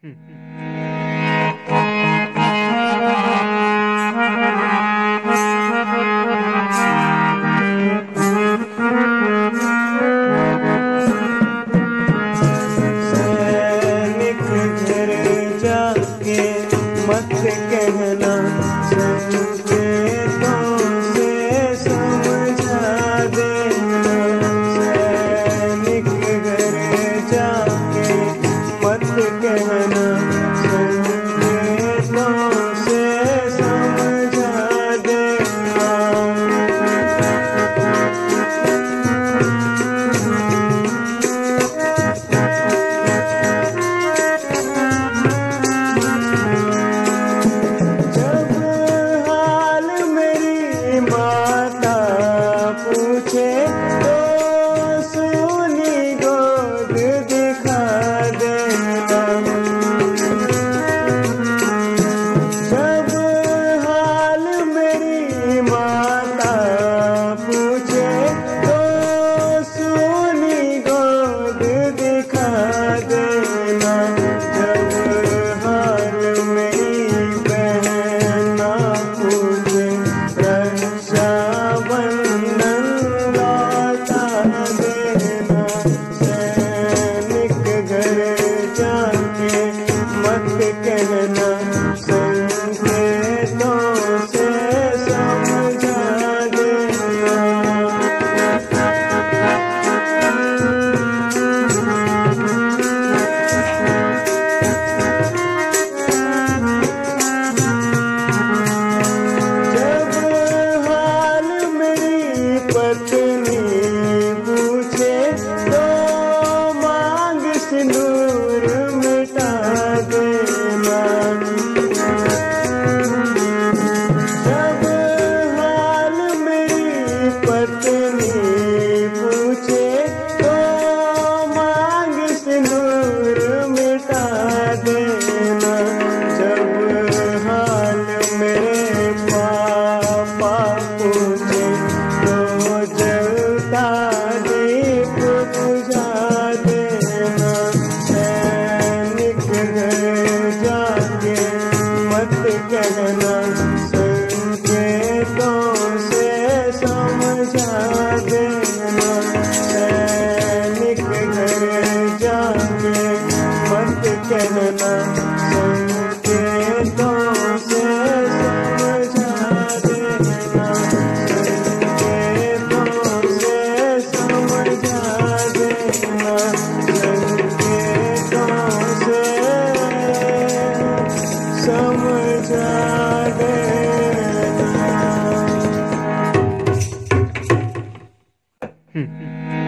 सैनिक घर जाके मत कहना, संकेतों से समझा देना। सैनिक घर जाके मत कहना, संकेतों से समझा देना। जब हाल मेरी माता पूछे तो सोनी गोद दिखा देना। जब हाल मेरी माता पूछे तो सोनी गोद दिखा देना। जब हाल मेरी बहना पूछे रक्षाबंधन लौटा देना। सैनिक घर जाके मत कहना, संकेतों से समझा देना। जब हाल मेरी पत्नी पूछे तो मांग सिंदूर मिटा देना। जब हाल मेरी पत्नी पूछे तो मांग सिंदूर मिटा देना। जब हाल मेरे पापा पूछे तो जलता दीप बुझा देना। सैनिक घर जाके मत कहना, संकेतों से समझा देना। सैनिक घर जाके मत कहना, संकेतों से समझा देना। संकेतों से समझा देना। संकेतों से समझा देना।